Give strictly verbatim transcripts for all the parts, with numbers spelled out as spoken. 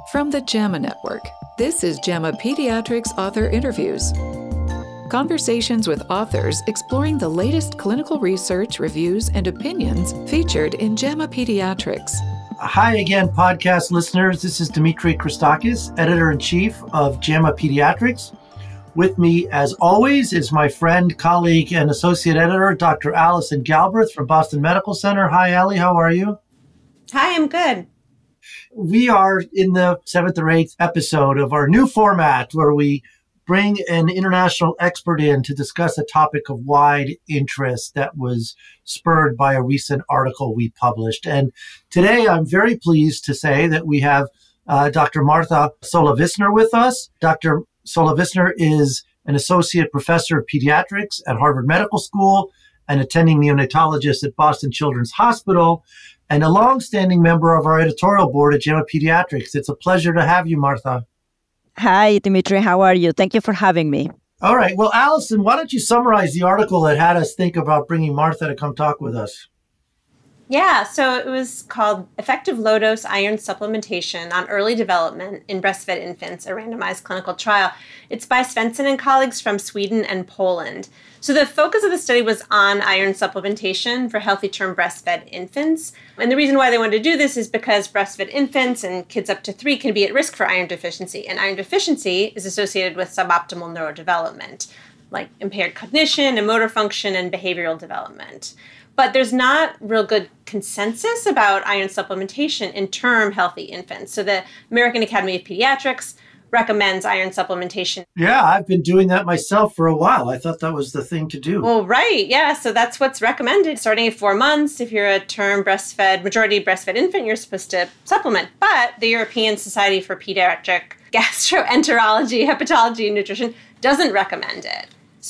From the JAMA Network, this is JAMA Pediatrics Author Interviews. Conversations with authors exploring the latest clinical research, reviews, and opinions featured in JAMA Pediatrics. Hi again, podcast listeners. This is Dimitri Christakis, Editor-in-Chief of JAMA Pediatrics. With me, as always, is my friend, colleague, and Associate Editor, Doctor Alison Galbraith from Boston Medical Center. Hi, Allie. How are you? Hi, I'm good. We are in the seventh or eighth episode of our new format where we bring an international expert in to discuss a topic of wide interest that was spurred by a recent article we published. And today I'm very pleased to say that we have uh, Doctor Martha Sola-Visner with us. Doctor Sola-Visner is an associate professor of pediatrics at Harvard Medical School, an attending neonatologist at Boston Children's Hospital, and a longstanding member of our editorial board at JAMA Pediatrics. It's a pleasure to have you, Martha. Hi, Dimitri. How are you? Thank you for having me. All right. Well, Alison, why don't you summarize the article that had us think about bringing Martha to come talk with us? Yeah, so it was called Effective Low-Dose Iron Supplementation on Early Development in Breastfed Infants, a Randomized Clinical Trial. It's by Svensson and colleagues from Sweden and Poland. So the focus of the study was on iron supplementation for healthy-term breastfed infants. And the reason why they wanted to do this is because breastfed infants and kids up to three can be at risk for iron deficiency. And iron deficiency is associated with suboptimal neurodevelopment, like impaired cognition and motor function and behavioral development. But there's not real good consensus about iron supplementation in term healthy infants. So the American Academy of Pediatrics recommends iron supplementation. Yeah, I've been doing that myself for a while. I thought that was the thing to do. Well, right. Yeah. So that's what's recommended. Starting at four months, if you're a term breastfed, majority breastfed infant, you're supposed to supplement. But the European Society for Pediatric Gastroenterology, Hepatology, and Nutrition doesn't recommend it.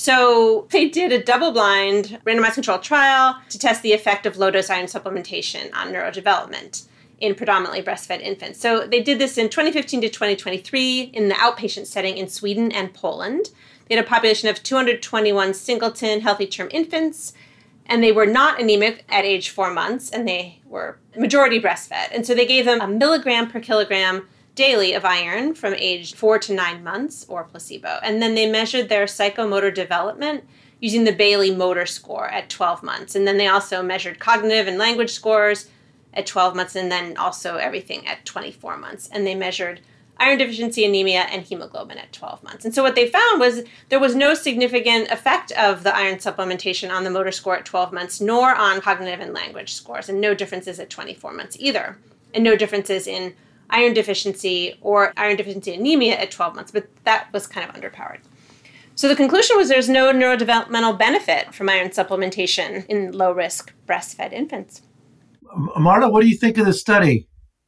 So they did a double-blind randomized controlled trial to test the effect of low-dose iron supplementation on neurodevelopment in predominantly breastfed infants. So they did this in twenty fifteen to twenty twenty-three in the outpatient setting in Sweden and Poland. They had a population of two hundred twenty-one singleton healthy-term infants, and they were not anemic at age four months, and they were majority breastfed. And so they gave them a milligram per kilogram daily of iron from age four to nine months or placebo. And then they measured their psychomotor development using the Bayley Motor Score at twelve months. And then they also measured cognitive and language scores at twelve months, and then also everything at twenty-four months. And they measured iron deficiency, anemia, and hemoglobin at twelve months. And so what they found was there was no significant effect of the iron supplementation on the motor score at twelve months, nor on cognitive and language scores, and no differences at twenty-four months either, and no differences in iron deficiency or iron deficiency anemia at twelve months, but that was kind of underpowered. So the conclusion was there's no neurodevelopmental benefit from iron supplementation in low-risk breastfed infants. Martha, what do you think of the study?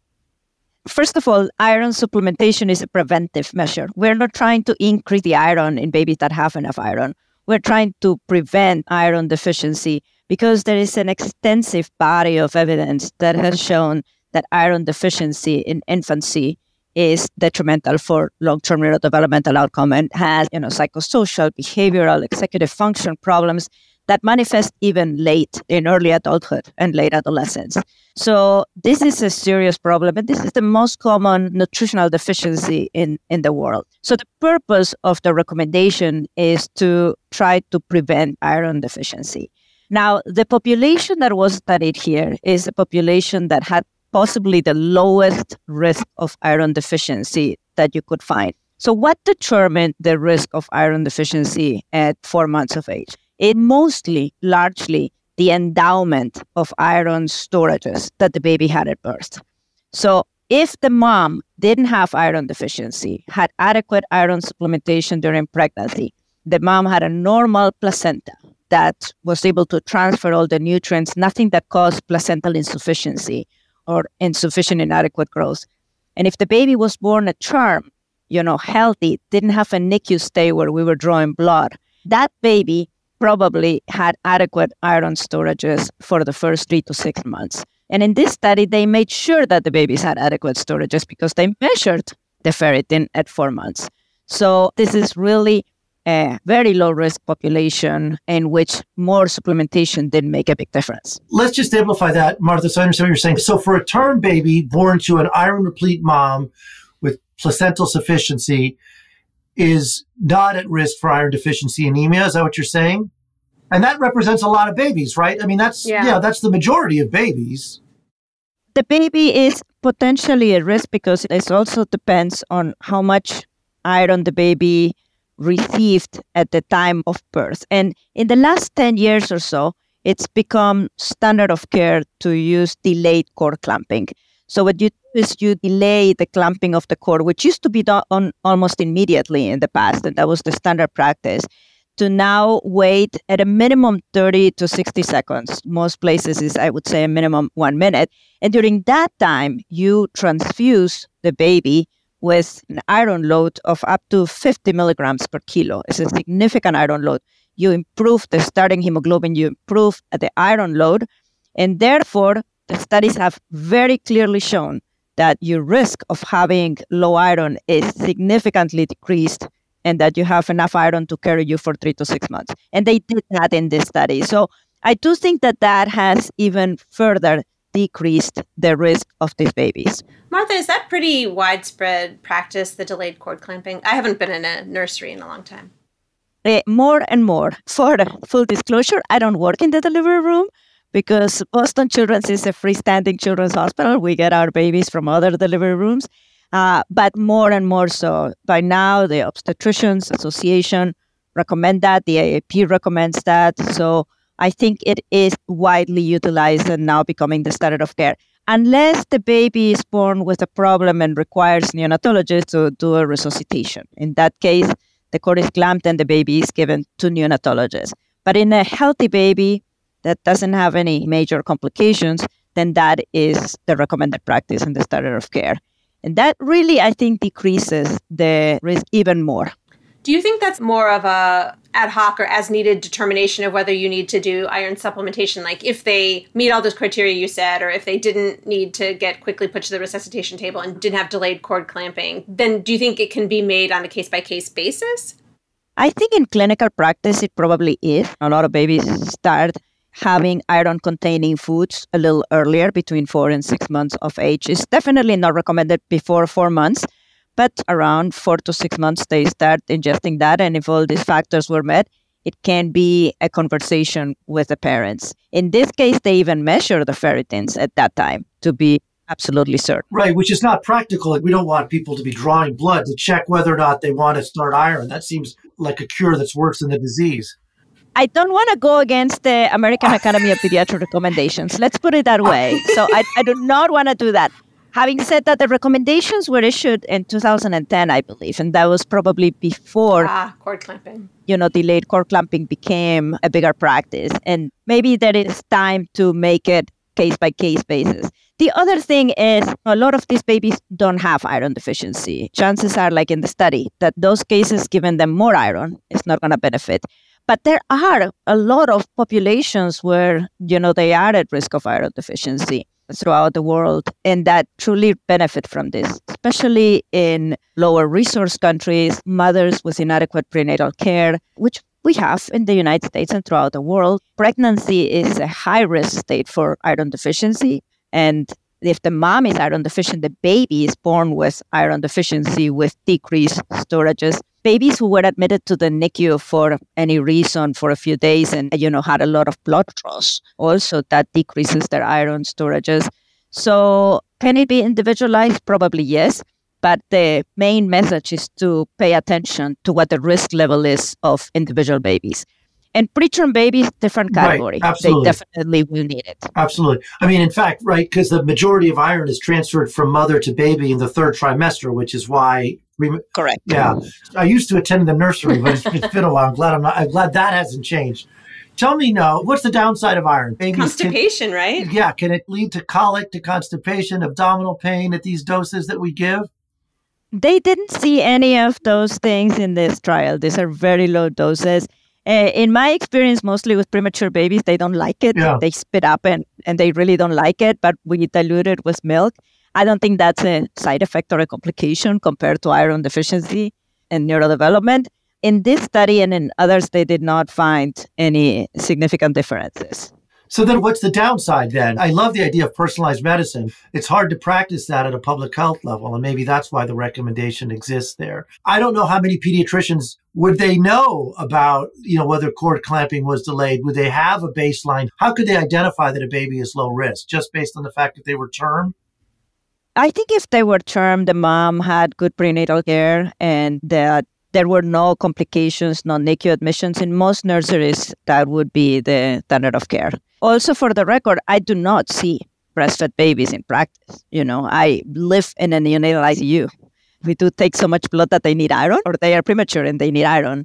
First of all, iron supplementation is a preventive measure. We're not trying to increase the iron in babies that have enough iron. We're trying to prevent iron deficiency because there is an extensive body of evidence that has shown that iron deficiency in infancy is detrimental for long-term neurodevelopmental outcome and has, you know, psychosocial, behavioral, executive function problems that manifest even late in early adulthood and late adolescence. So this is a serious problem, and this is the most common nutritional deficiency in, in the world. So the purpose of the recommendation is to try to prevent iron deficiency. Now, the population that was studied here is a population that had possibly the lowest risk of iron deficiency that you could find. So what determined the risk of iron deficiency at four months of age? It mostly, largely, the endowment of iron storages that the baby had at birth. So if the mom didn't have iron deficiency, had adequate iron supplementation during pregnancy, the mom had a normal placenta that was able to transfer all the nutrients, nothing that caused placental insufficiency or insufficient inadequate growth. And if the baby was born at term, you know, healthy, didn't have a N I C U stay where we were drawing blood, that baby probably had adequate iron storages for the first three to six months. And in this study, they made sure that the babies had adequate storages because they measured the ferritin at four months. So this is really a very low-risk population in which more supplementation didn't make a big difference. Let's just amplify that, Martha, so I understand what you're saying. So for a term baby born to an iron-replete mom with placental sufficiency is not at risk for iron deficiency anemia. Is that what you're saying? And that represents a lot of babies, right? I mean, that's, yeah, yeah that's the majority of babies. The baby is potentially at risk because it also depends on how much iron the baby received at the time of birth. And in the last ten years or so, it's become standard of care to use delayed cord clamping. So what you do is you delay the clamping of the cord, which used to be done on almost immediately in the past, and that was the standard practice, to now wait at a minimum thirty to sixty seconds. Most places is, I would say, a minimum one minute. And during that time, you transfuse the baby with an iron load of up to fifty milligrams per kilo. It's a significant iron load. You improve the starting hemoglobin, you improve the iron load, and therefore the studies have very clearly shown that your risk of having low iron is significantly decreased and that you have enough iron to carry you for three to six months. And they did that in this study. So I do think that that has even further decreased the risk of these babies. Martha, is that pretty widespread practice, the delayed cord clamping? I haven't been in a nursery in a long time. Uh, more and more. For full disclosure, I don't work in the delivery room because Boston Children's is a freestanding children's hospital. We get our babies from other delivery rooms. Uh, but more and more so. By now, the Obstetricians Association recommend that. The A A P recommends that. So I think it is widely utilized and now becoming the standard of care. Unless the baby is born with a problem and requires neonatologists to do a resuscitation. In that case, the cord is clamped and the baby is given to neonatologists. But in a healthy baby that doesn't have any major complications, then that is the recommended practice and the standard of care. And that really, I think, decreases the risk even more. Do you think that's more of a ad hoc or as needed determination of whether you need to do iron supplementation? Like if they meet all those criteria you said, or if they didn't need to get quickly put to the resuscitation table and didn't have delayed cord clamping, then do you think it can be made on a case-by-case basis? I think in clinical practice, it probably is. A lot of babies start having iron-containing foods a little earlier, between four and six months of age. It's definitely not recommended before four months, but around four to six months, they start ingesting that. And if all these factors were met, it can be a conversation with the parents. In this case, they even measure the ferritins at that time to be absolutely certain. Right, which is not practical. Like, we don't want people to be drawing blood to check whether or not they want to start iron. That seems like a cure that's worse than the disease. I don't want to go against the American Academy of Pediatric recommendations. Let's put it that way. So I, I do not want to do that. Having said that, the recommendations were issued in two thousand ten, I believe, and that was probably before ah, cord clamping. You know, delayed cord clamping became a bigger practice. And maybe there is time to make it case-by-case basis. The other thing is a lot of these babies don't have iron deficiency. Chances are, like in the study, that those cases giving them more iron is not going to benefit. But there are a lot of populations where, you know, they are at risk of iron deficiency throughout the world and that truly benefit from this, especially in lower resource countries, mothers with inadequate prenatal care, which we have in the United States and throughout the world. Pregnancy is a high-risk state for iron deficiency. And if the mom is iron deficient, the baby is born with iron deficiency with decreased storages. Babies who were admitted to the N I C U for any reason for a few days and, you know, had a lot of blood draws, also that decreases their iron storages. So can it be individualized? Probably yes. But the main message is to pay attention to what the risk level is of individual babies. And preterm babies, different category. Right, absolutely. They definitely will need it. Absolutely. I mean, in fact, right, because the majority of iron is transferred from mother to baby in the third trimester, which is why... We, Correct. Yeah. I used to attend the nursery, but it's, it's been a while. I'm glad, I'm, not, I'm glad that hasn't changed. Tell me now, what's the downside of iron? Babies constipation, can, right? Yeah. Can it lead to colic, to constipation, abdominal pain at these doses that we give? They didn't see any of those things in this trial. These are very low doses. Uh, in my experience, mostly with premature babies, they don't like it. Yeah. They spit up and, and they really don't like it, but we dilute it with milk. I don't think that's a side effect or a complication compared to iron deficiency and neurodevelopment. In this study and in others, they did not find any significant differences. So then what's the downside then? I love the idea of personalized medicine. It's hard to practice that at a public health level, and maybe that's why the recommendation exists there. I don't know how many pediatricians would they know about, you know, whether cord clamping was delayed? Would they have a baseline? How could they identify that a baby is low risk just based on the fact that they were term? I think if they were term, the mom had good prenatal care and that there were no complications, no N I C U admissions. In most nurseries, that would be the standard of care. Also, for the record, I do not see breastfed babies in practice. You know, I live in a neonatal I C U. We do take so much blood that they need iron, or they are premature and they need iron.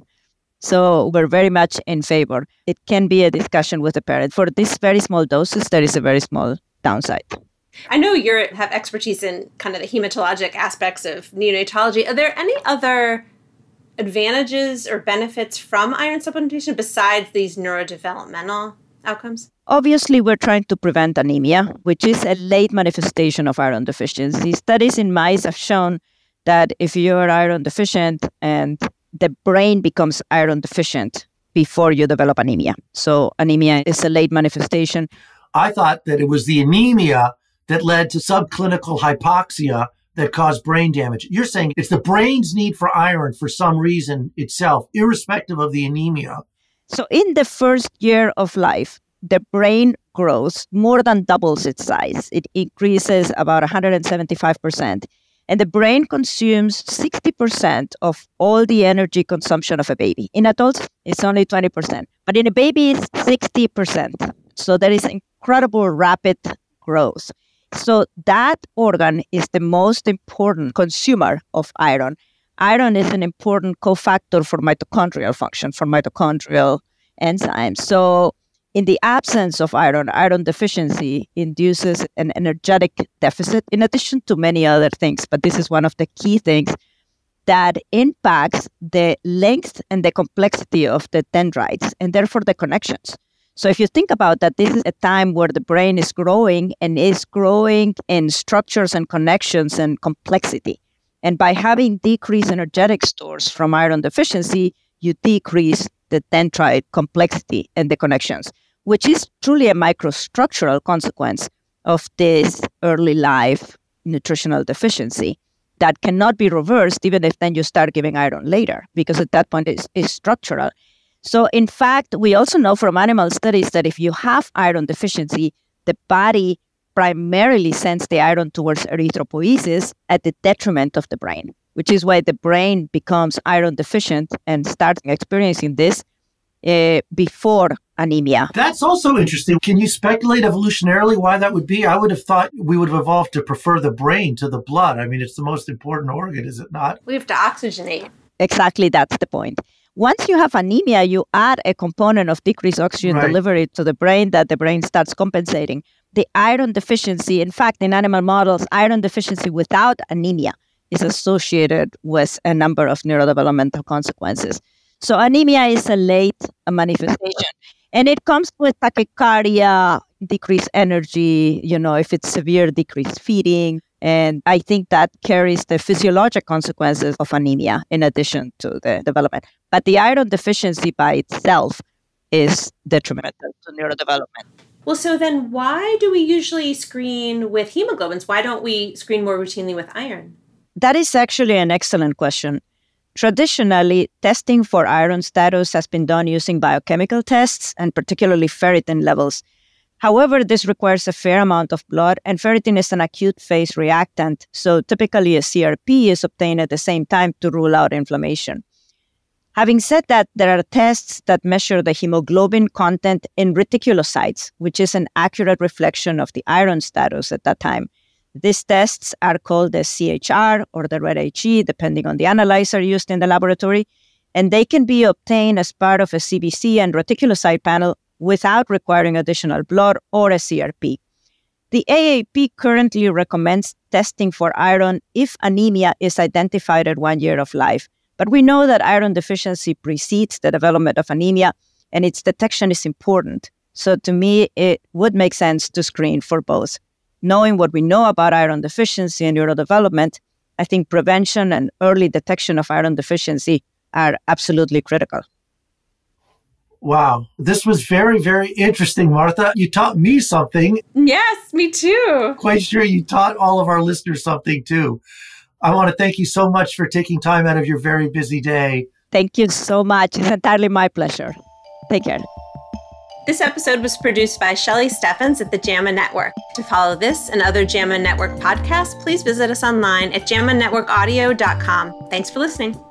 So we're very much in favor. It can be a discussion with the parent. For these very small doses, there is a very small downside. I know you have expertise in kind of the hematologic aspects of neonatology. Are there any other advantages or benefits from iron supplementation besides these neurodevelopmental outcomes? Obviously, we're trying to prevent anemia, which is a late manifestation of iron deficiency. Studies in mice have shown that if you're iron deficient and the brain becomes iron deficient before you develop anemia. So anemia is a late manifestation. I thought that it was the anemia that led to subclinical hypoxia that caused brain damage. You're saying it's the brain's need for iron for some reason itself, irrespective of the anemia. So in the first year of life, the brain grows more than doubles its size. It increases about one hundred seventy-five percent. And the brain consumes sixty percent of all the energy consumption of a baby. In adults, it's only twenty percent. But in a baby, it's sixty percent. So there is incredible rapid growth. So that organ is the most important consumer of iron. Iron is an important cofactor for mitochondrial function, for mitochondrial enzymes. So in the absence of iron, iron deficiency induces an energetic deficit in addition to many other things. But this is one of the key things that impacts the length and the complexity of the dendrites and therefore the connections. So if you think about that, this is a time where the brain is growing and is growing in structures and connections and complexity. And by having decreased energetic stores from iron deficiency, you decrease the dendrite complexity and the connections, which is truly a microstructural consequence of this early life nutritional deficiency that cannot be reversed even if then you start giving iron later, because at that point it's, it's structural. So in fact, we also know from animal studies that if you have iron deficiency, the body primarily sends the iron towards erythropoiesis at the detriment of the brain, which is why the brain becomes iron deficient and starts experiencing this uh, before anemia. That's also interesting. Can you speculate evolutionarily why that would be? I would have thought we would have evolved to prefer the brain to the blood. I mean, it's the most important organ, is it not? We have to oxygenate. Exactly, that's the point. Once you have anemia, you add a component of decreased oxygen right. delivery to the brain that the brain starts compensating. The iron deficiency, in fact, in animal models, iron deficiency without anemia is associated with a number of neurodevelopmental consequences. So anemia is a late manifestation. And it comes with tachycardia, decreased energy, you know, if it's severe, decreased feeding. And I think that carries the physiologic consequences of anemia in addition to the development. But the iron deficiency by itself is detrimental to neurodevelopment. Well, so then why do we usually screen with hemoglobins? Why don't we screen more routinely with iron? That is actually an excellent question. Traditionally, testing for iron status has been done using biochemical tests and particularly ferritin levels. However, this requires a fair amount of blood, and ferritin is an acute phase reactant, so typically a C R P is obtained at the same time to rule out inflammation. Having said that, there are tests that measure the hemoglobin content in reticulocytes, which is an accurate reflection of the iron status at that time. These tests are called the C H R or the red H E, depending on the analyzer used in the laboratory, and they can be obtained as part of a C B C and reticulocyte panel without requiring additional blood or a C R P. The A A P currently recommends testing for iron if anemia is identified at one year of life. But we know that iron deficiency precedes the development of anemia, and its detection is important. So to me, it would make sense to screen for both. Knowing what we know about iron deficiency and neurodevelopment, I think prevention and early detection of iron deficiency are absolutely critical. Wow. This was very, very interesting, Martha. You taught me something. Yes, me too. Quite sure you taught all of our listeners something too. I want to thank you so much for taking time out of your very busy day. Thank you so much. It's entirely my pleasure. Take care. This episode was produced by Shelley Steffens at the JAMA Network. To follow this and other JAMA Network podcasts, please visit us online at jama network audio dot com. Thanks for listening.